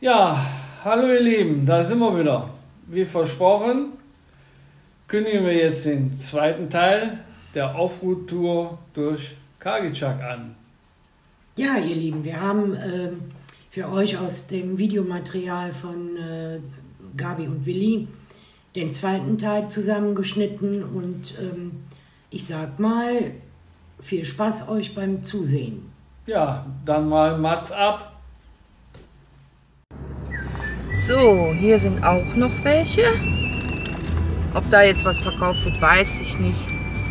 Ja, hallo ihr Lieben, da sind wir wieder. Wie versprochen, kündigen wir jetzt den zweiten Teil der Offroad-Tour durch Kargitschak an. Ja, ihr Lieben, wir haben für euch aus dem Videomaterial von Gabi und Willi den zweiten Teil zusammengeschnitten und ich sag mal, viel Spaß euch beim Zusehen. Ja, dann mal Mats ab. So, hier sind auch noch welche. Ob da jetzt was verkauft wird, weiß ich nicht.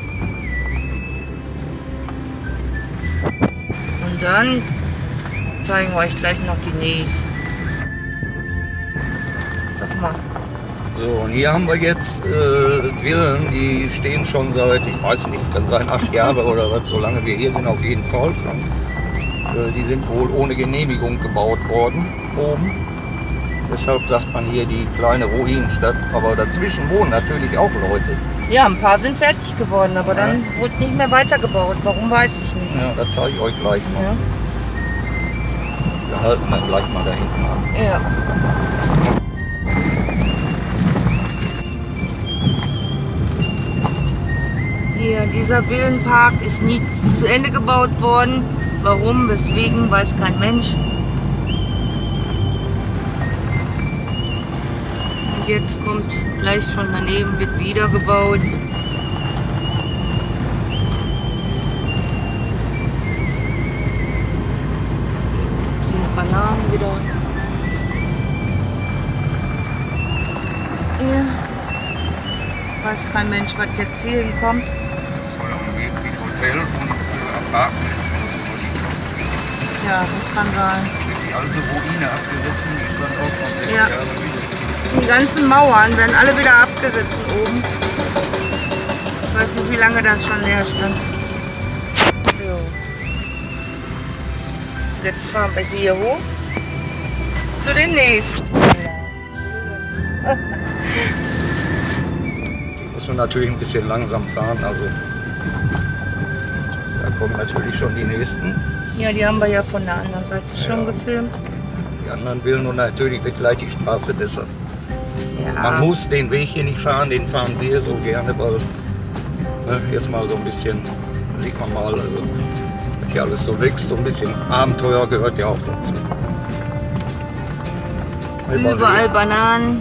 Und dann zeigen wir euch gleich noch die nächsten. Sag mal. So, und hier haben wir jetzt Villen, die stehen schon seit, ich weiß nicht, kann sein 8 Jahre oder was, solange wir hier sind auf jeden Fall schon. Die sind wohl ohne Genehmigung gebaut worden, oben. Deshalb sagt man hier die kleine Ruinenstadt, aber dazwischen wohnen natürlich auch Leute. Ja, ein paar sind fertig geworden, aber dann wurde nicht mehr weitergebaut. Warum, weiß ich nicht. Ja, das zeige ich euch gleich mal. Ja. Wir halten dann gleich mal da hinten an. Ja. Hier, dieser Villenpark ist nie zu Ende gebaut worden. Warum, weswegen, weiß kein Mensch. Und jetzt kommt gleich schon daneben, wird wieder gebaut. Jetzt sind Bananen wieder. Hier. Weiß kein Mensch, was jetzt hier hinkommt. Soll angeblich Hotel und Apartments. Ja, das kann sein. Die alte Ruine abgerissen, die stand auch schon 6 Ja. Jahre wieder. Die ganzen Mauern werden alle wieder abgerissen oben. Ich weiß nicht, wie lange das schon leer stand. So. Jetzt fahren wir hier hoch zu den nächsten. Muss man natürlich ein bisschen langsam fahren, also da kommen natürlich schon die nächsten. Ja, die haben wir ja von der anderen Seite schon gefilmt. Die anderen Villen und natürlich wird gleich die Straße besser. Ja. Man muss den Weg hier nicht fahren, den fahren wir so gerne, weil jetzt mal so ein bisschen, sieht man mal, also, dass hier alles so wächst, so ein bisschen Abenteuer gehört ja auch dazu. Überall Bananen.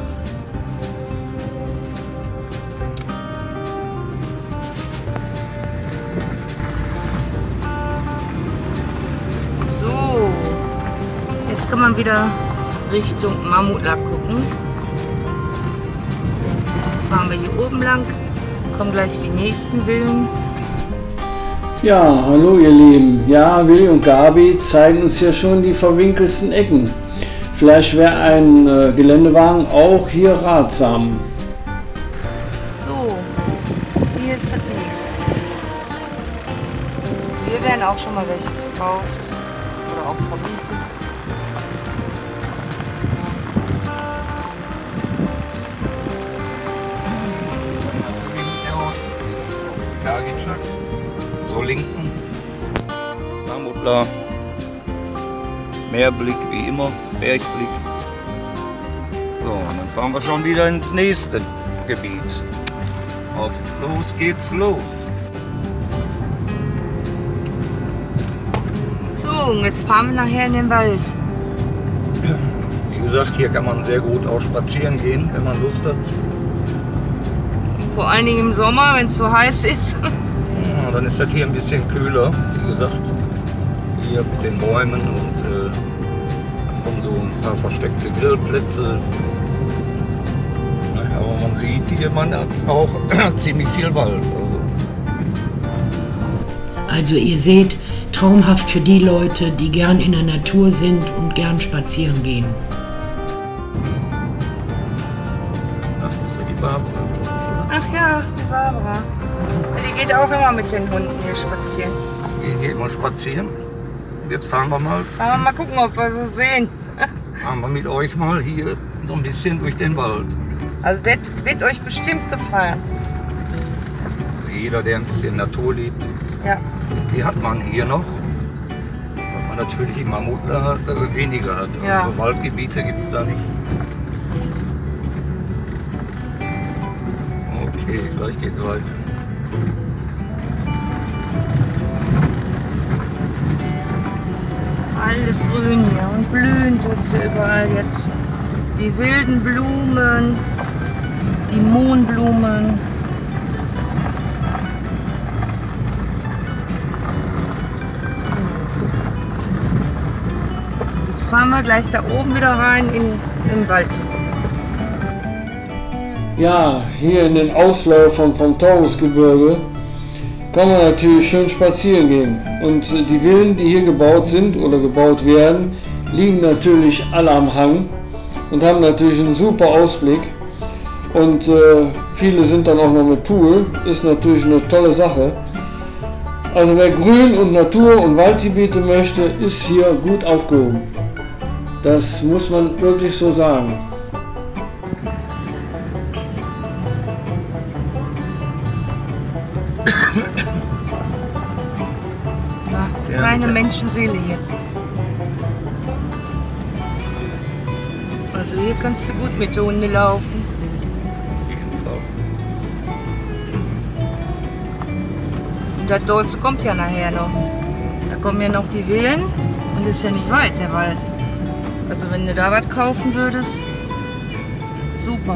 So, jetzt kann man wieder Richtung Mammutlack gucken. Jetzt fahren wir hier oben lang, kommen gleich die nächsten Villen. Ja, hallo ihr Lieben. Ja, Willi und Gabi zeigen uns ja schon die verwinkelsten Ecken. Vielleicht wäre ein Geländewagen auch hier ratsam. So, hier ist das nächste. Hier werden auch schon mal welche verkauft oder auch vermietet. Kargitschak, so linken, Mammutla, Meerblick wie immer, Bergblick. So, und dann fahren wir schon wieder ins nächste Gebiet. Auf los geht's los. So, und jetzt fahren wir nachher in den Wald. Wie gesagt, hier kann man sehr gut auch spazieren gehen, wenn man Lust hat. Vor allen Dingen im Sommer, wenn es so heiß ist. Ja, dann ist das hier ein bisschen kühler, wie gesagt. Hier mit den Bäumen und dann kommen so ein paar versteckte Grillplätze. Naja, aber man sieht hier, man hat auch ziemlich viel Wald. Also ihr seht, traumhaft für die Leute, die gern in der Natur sind und gern spazieren gehen. Ach, das ist ja die Barbara. Ach ja, die Barbara. Die geht auch immer mit den Hunden hier spazieren. Hier geht mal spazieren. Jetzt fahren wir mal. Fahren wir mal gucken, ob wir so sehen. Fahren wir mit euch mal hier so ein bisschen durch den Wald. Also wird euch bestimmt gefallen. Jeder, der ein bisschen Natur liebt. Ja. Die hat man hier noch. Hat man natürlich im Mammutler weniger hat. Ja. Also Waldgebiete gibt es da nicht. Okay, gleich geht's weiter. Alles grün hier und blühen tut's hier überall jetzt. Die wilden Blumen, die Mohnblumen. Jetzt fahren wir gleich da oben wieder rein in den Wald. Ja, hier in den Ausläufern vom Taurusgebirge kann man natürlich schön spazieren gehen. Und die Villen, die hier gebaut sind oder gebaut werden, liegen natürlich alle am Hang und haben natürlich einen super Ausblick. Und viele sind dann auch noch mit Pool, ist natürlich eine tolle Sache. Also wer Grün und Natur und Waldgebiete möchte, ist hier gut aufgehoben. Das muss man wirklich so sagen. Keine Menschenseele hier. Also hier kannst du gut mit der Hunde laufen. Auf jeden Fall. Und das Dolce kommt ja nachher noch. Da kommen ja noch die Villen und ist ja nicht weit, der Wald. Also wenn du da was kaufen würdest, super.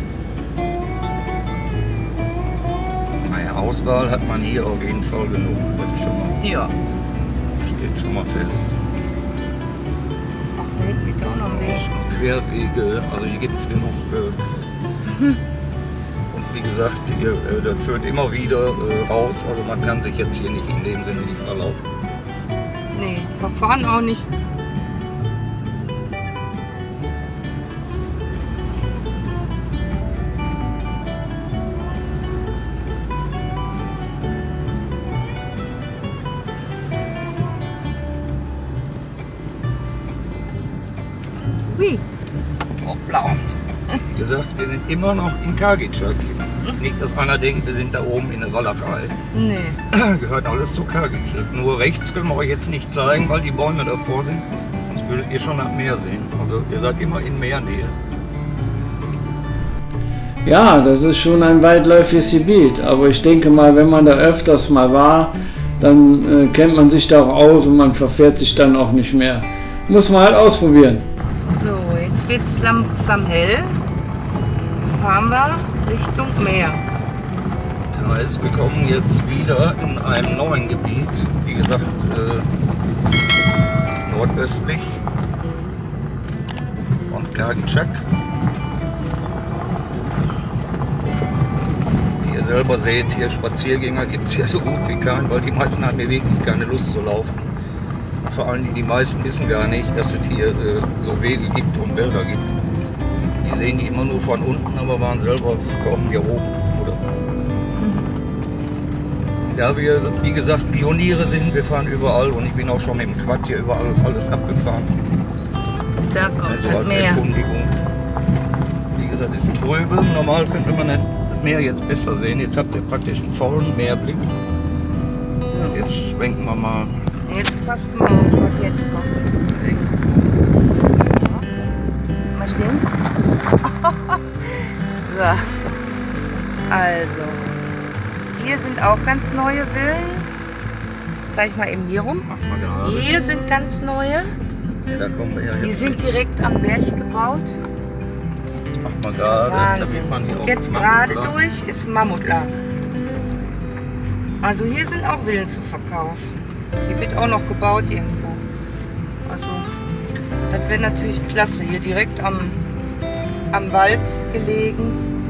Naja, Auswahl hat man hier auf jeden Fall genug. Das ist schon mal, Ja. steht schon mal fest. Ach, da hinten geht auch noch ein Weg. Querwege, also hier gibt es genug. Und wie gesagt, hier, das führt immer wieder raus. Also man kann sich jetzt hier nicht in dem Sinne nicht verlaufen. Nee, verfahren auch nicht. Hui. Hoppla. Wie gesagt, wir sind immer noch in Kargitschak. Nicht, dass einer denkt, wir sind da oben in der Walachei. Nee. Gehört alles zu Kargitschak. Nur rechts können wir euch jetzt nicht zeigen, weil die Bäume davor sind. Sonst würdet ihr schon am Meer sehen. Also ihr seid immer in Meernähe. Ja, das ist schon ein weitläufiges Gebiet, aber ich denke mal, wenn man da öfters mal war, dann kennt man sich da auch aus und man verfährt sich dann auch nicht mehr. Muss man halt ausprobieren. So, jetzt wird es langsam hell. Jetzt fahren wir Richtung Meer. Das heißt, wir kommen jetzt wieder in einem neuen Gebiet. Wie gesagt, nordöstlich von Kargitschak. Wie ihr selber seht, hier Spaziergänger gibt es hier so gut wie keinen, weil die meisten haben hier wirklich keine Lust zu laufen. Vor allem die meisten wissen gar nicht, dass es hier so Wege gibt und Wälder gibt. Die sehen die immer nur von unten, aber waren selber kaum hier oben. Oder? Ja, wir, wie gesagt, Pioniere sind, wir fahren überall und ich bin auch schon mit dem Quad hier überall alles abgefahren. Da kommt Also das als Meer. Erkundigung. Wie gesagt, es ist tröbe. Normal könnte man das Meer jetzt besser sehen. Jetzt habt ihr praktisch einen vollen Meerblick. Jetzt schwenken wir mal Jetzt passt mal auf, was jetzt kommt. rechts. Mal stehen. So. Also, hier sind auch ganz neue Villen. Zeig mal eben hier rum. Mach mal gerade. Hier sind ganz neue. Ja, da kommen wir ja Die jetzt. sind direkt am Berg gebaut. Jetzt macht man gerade, Wahnsinn. damit man hier Und auch jetzt Mammut gerade oder? durch ist ein Mammutladen. Also hier sind auch Villen zu verkaufen. Hier wird auch noch gebaut irgendwo. Also das wäre natürlich klasse. Hier direkt am Wald gelegen.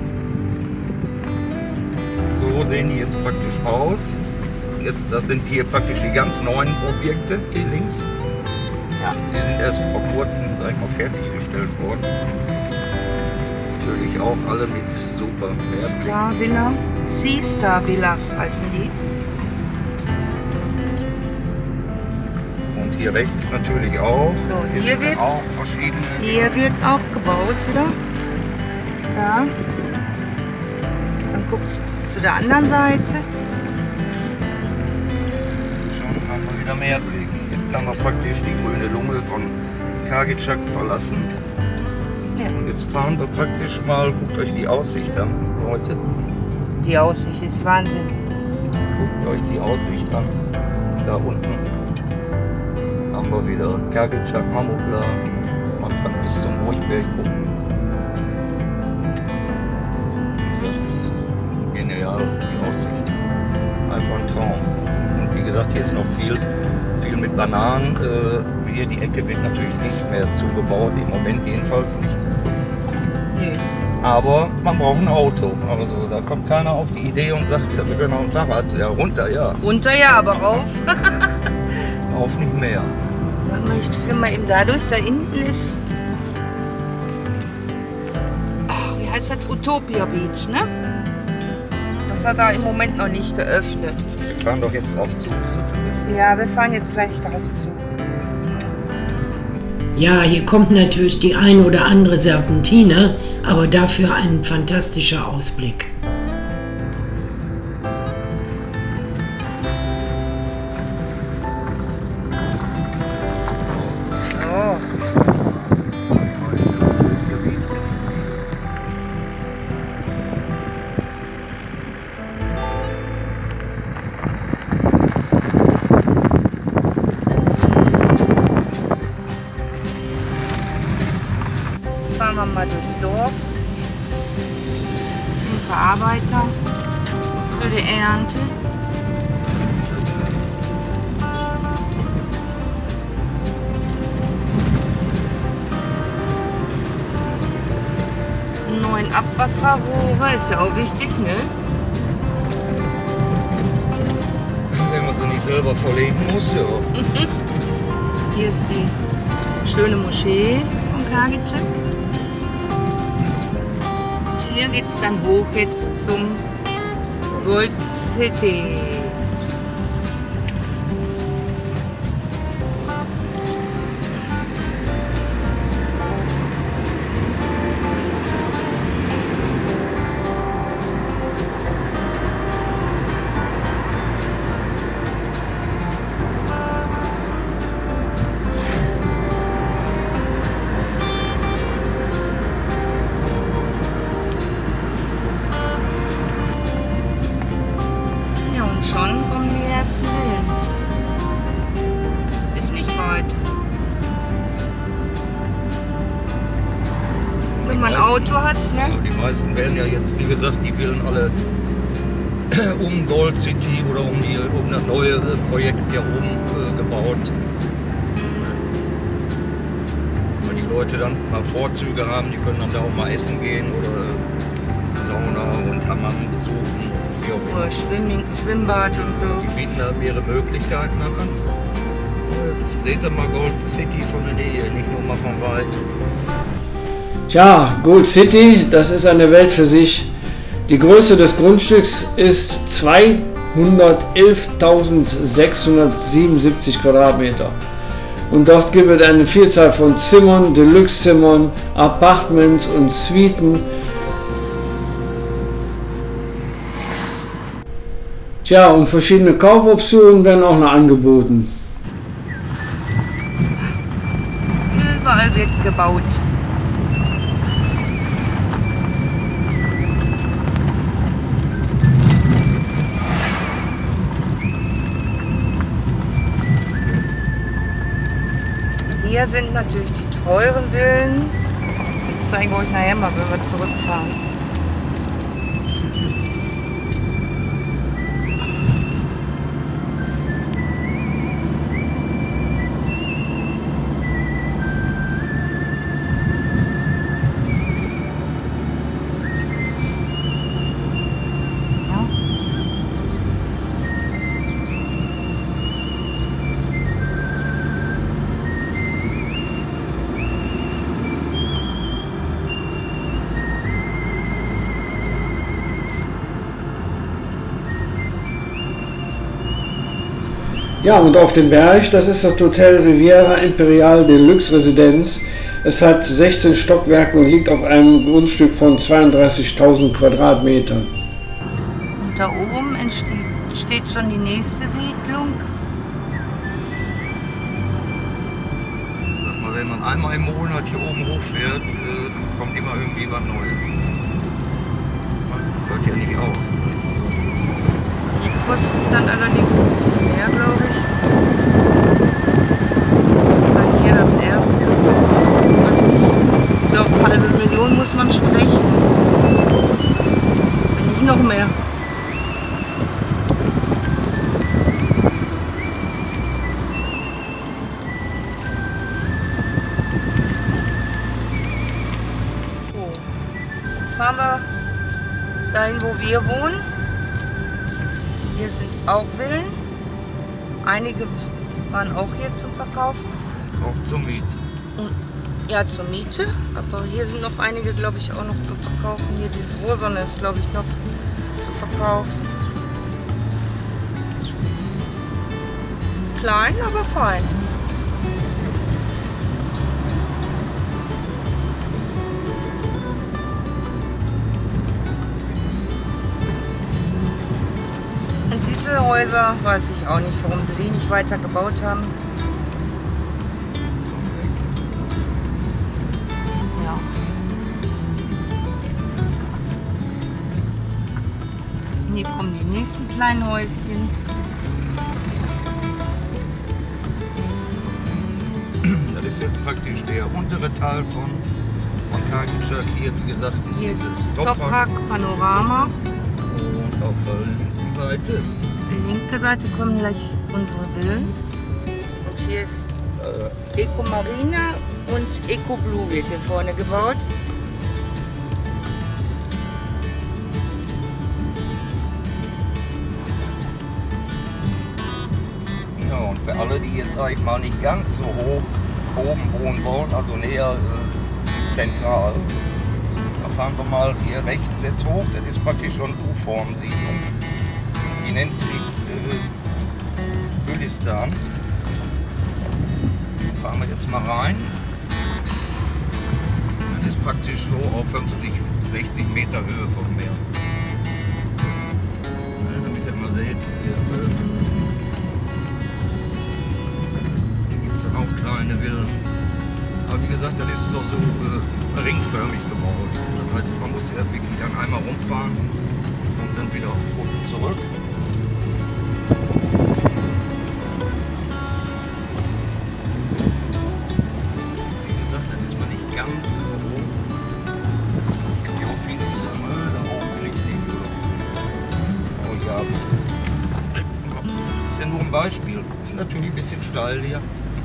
So sehen die jetzt praktisch aus. Jetzt, das sind hier praktisch die ganz neuen Objekte hier links. Ja. Die sind erst vor kurzem, sag ich mal, fertiggestellt worden. Natürlich auch alle mit super Meerblick. Star Villa. Sea Star Villas heißen die. Und hier rechts natürlich auch. So, hier sind wird- auch verschiedene. Hier wird auch gebaut wieder. Da. Dann guckst du zu der anderen Seite. Schon haben wir wieder Meerblick. Jetzt Jetzt haben wir praktisch die grüne Lunge von Kargitschak verlassen. Ja. Und jetzt fahren wir praktisch mal, guckt euch die Aussicht an, Leute. Die Aussicht ist Wahnsinn. Guckt euch die Aussicht an. Da unten haben wir wieder Kargitschak, Mamutla. Man kann bis zum Burgberg gucken. Wie gesagt, genial, die Aussicht. Einfach ein Traum. Und wie gesagt, hier ist noch viel mit Bananen. Hier die Ecke wird natürlich nicht mehr zugebaut, im Moment jedenfalls nicht. Nee. Aber man braucht ein Auto. Also da kommt keiner auf die Idee und sagt, ja, wir können auch ein Fahrrad. Ja, runter, ja. Runter ja, aber rauf. Auf nicht mehr. Warte mal, ich filme mal eben dadurch. Da hinten ist... Ach, wie heißt das? Utopia Beach, ne? Das hat er im Moment noch nicht geöffnet. Wir fahren doch jetzt auf Zug. Ja, wir fahren jetzt gleich darauf zu. Ja, hier kommt natürlich die ein oder andere Serpentine, aber dafür ein fantastischer Ausblick. So. Fahren wir mal durchs Dorf. Ein Verarbeiter für die Ernte. Einen neuen Abwasserrohre, ist ja auch wichtig, ne? Wenn man sie nicht selber verlegen muss, ja. Hier ist die schöne Moschee von Kargitschak. Hier geht es dann hoch jetzt zum Gold City. Schon kommen die ersten Villen. Ist nicht weit. Wenn man ein Auto hat, ne? Die meisten werden ja jetzt, wie gesagt, die Villen alle um Gold City oder um das neue Projekt hier oben gebaut. Weil die Leute dann mal Vorzüge haben, die können dann da auch mal essen gehen oder Sauna und Hammam besuchen. Oder Schwimmbad und so. Die bieten da mehrere Möglichkeiten an. Jetzt seht ihr mal Gold City von der Nähe, nicht nur mal von weit. Tja, Gold City, das ist eine Welt für sich. Die Größe des Grundstücks ist 211.677 Quadratmeter. Und dort gibt es eine Vielzahl von Zimmern, Deluxe-Zimmern, Apartments und Suiten. Tja, und verschiedene Kaufoptionen werden auch noch angeboten. Überall wird gebaut. Hier sind natürlich die teuren Villen. Die zeigen wir euch nachher mal, wenn wir zurückfahren. Ja, und auf dem Berg, das ist das Hotel Riviera Imperial Deluxe Residenz. Es hat 16 Stockwerke und liegt auf einem Grundstück von 32.000 Quadratmetern. Und da oben entsteht schon die nächste Siedlung. einmal im Monat hier oben hochfährt, kommt immer irgendwie was Neues. Man hört ja nicht auf. Die kosten dann allerdings ein bisschen mehr, glaube ich. Wenn hier das erste kommt, weiß nicht, ich glaube, eine halbe Million muss man schon rechnen. Wenn nicht noch mehr. Fahren wir dahin, wo wir wohnen. Hier sind auch Villen. Einige waren auch hier zum Verkauf. Auch zur Miete. Ja, zur Miete. Aber hier sind noch einige, glaube ich, auch noch zum Verkaufen. Hier dieses Rosone ist, glaube ich, noch zu verkaufen. Klein, aber fein. Diese Häuser weiß ich auch nicht, warum sie die nicht weiter gebaut haben. Ja. Hier kommen die nächsten kleinen Häuschen. Das ist jetzt praktisch der untere Teil von Kargitschak. Hier, wie gesagt, ist Hier ist dieses Toprak Panorama. Und auf der linken Seite. Auf die linke Seite kommen gleich unsere Villen. Und hier ist Eco Marina und Eco Blue wird hier vorne gebaut. Ja, und für alle, die jetzt, sag ich mal, nicht ganz so hoch oben wohnen wollen, also näher zentral, da fahren wir mal hier rechts jetzt hoch. Das ist praktisch schon U-Form-Siedlung. Die nennt sich Gülistan. Da fahren wir jetzt mal rein. Das ist praktisch so auf 50, 60 Meter Höhe vom Meer. Ja, damit ihr mal seht, hier gibt es dann auch kleine Villen. Aber wie gesagt, das ist so ringförmig gebaut. Das heißt, man muss ja wirklich dann einmal rumfahren und dann wieder unten zurück. Wie gesagt, das ist man nicht ganz so hoch. Es gibt ja auch viele, die sagen, da oben richtig. Oh ja. Ist ja nur ein Beispiel. Ist natürlich ein bisschen steil hier.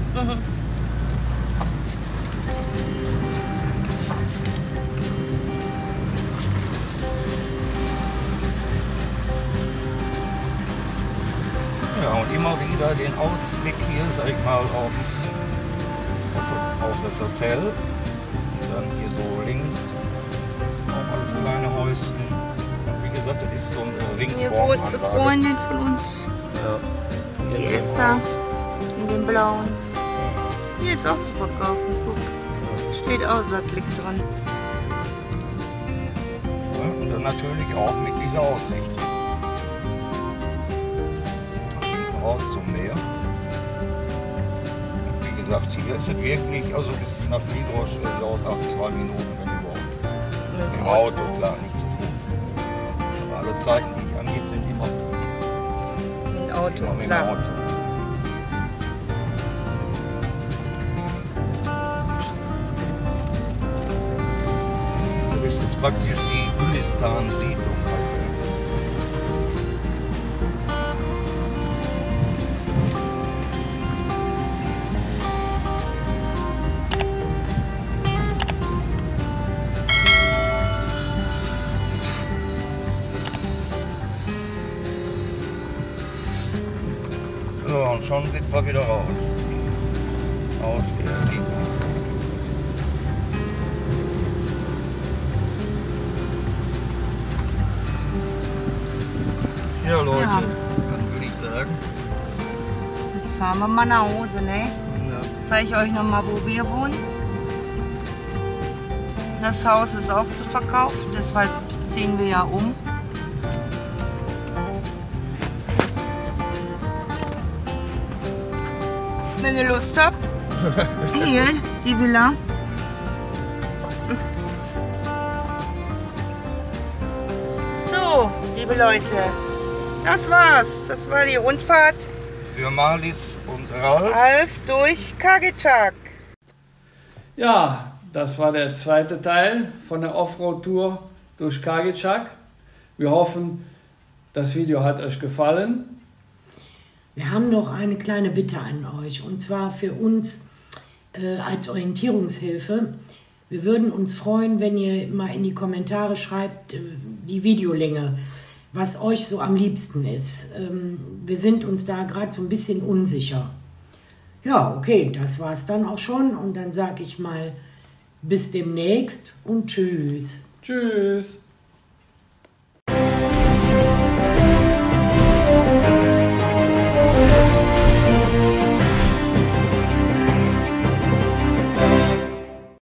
Ja, und immer wieder den Ausblick hier, sag ich mal, auf das Hotel. Und dann hier so links auch alles kleine Häuschen. Und wie gesagt, das ist so eine Hier wohnt eine Ringformanlage. Freundin von uns, Ja, die hier in dem Esther, Haus. in dem blauen. Hier ist auch zu verkaufen, guck. Steht auch Sattlik dran. Ja, und dann natürlich auch mit dieser Aussicht. Raus zum Meer. Und wie gesagt, hier ist es wirklich, also bis nach Lidrosch dauert auch 2 Minuten, wenn überhaupt. Mit dem Auto, klar, nicht zu Fuß. Aber alle Zeiten, die ich angebe, sind immer Mit dem Auto, mit dem klar. Auto. Das ist jetzt praktisch die Gülistan-Siedlung, heißt sie. So, und schon sind wir wieder raus. Aus der Siedlung. Ja, Leute, Ja. dann würde ich sagen, Jetzt fahren wir mal nach Hause, ne? ja, Zeige ich euch noch mal, wo wir wohnen. Das Haus ist auch zu verkaufen, deshalb ziehen wir ja um. Wenn ihr Lust habt, hier die Villa. So, liebe Leute, das war's. Das war die Rundfahrt Für Marlies und Ralf. Ralf durch Kargitschak. Ja, das war der zweite Teil von der Offroad-Tour durch Kargitschak. Wir hoffen, das Video hat euch gefallen. Wir haben noch eine kleine Bitte an euch, und zwar für uns als Orientierungshilfe. Wir würden uns freuen, wenn ihr mal in die Kommentare schreibt, die Videolänge, was euch so am liebsten ist. Wir sind uns da gerade so ein bisschen unsicher. Ja, okay, das war's dann auch schon, und dann sage ich mal bis demnächst und tschüss. Tschüss.